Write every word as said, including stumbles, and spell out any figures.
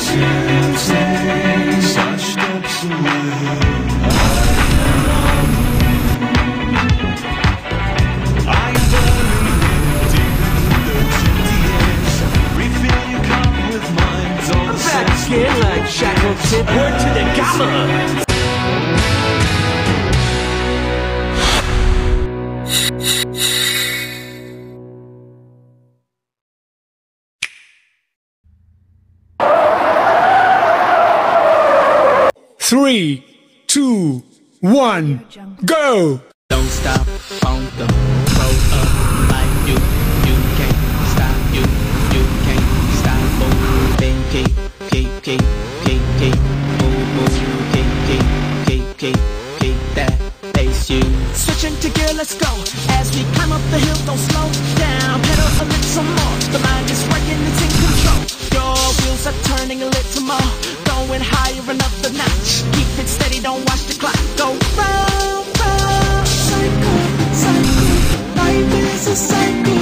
sitting such steps away. I am buried deep in the chilly years. Refill your cup with mine. All the Back again like shackled tip. Word to the gala. Three, two, one, go! Don't stop, on the road up like you, you can't stop, you, you can't stop, moving, keep, keep, keep, keep, keep, move, move, keep, keep, keep, keep, keep that pace, you. Switching to gear, let's go, as we climb up the hill, don't slow down, pedal a little more, the mind is working, it's in control, your wheels are turning a little more, going higher another notch, keep it steady, don't watch the clock, go round, round, cycle, cycle, life is a cycle.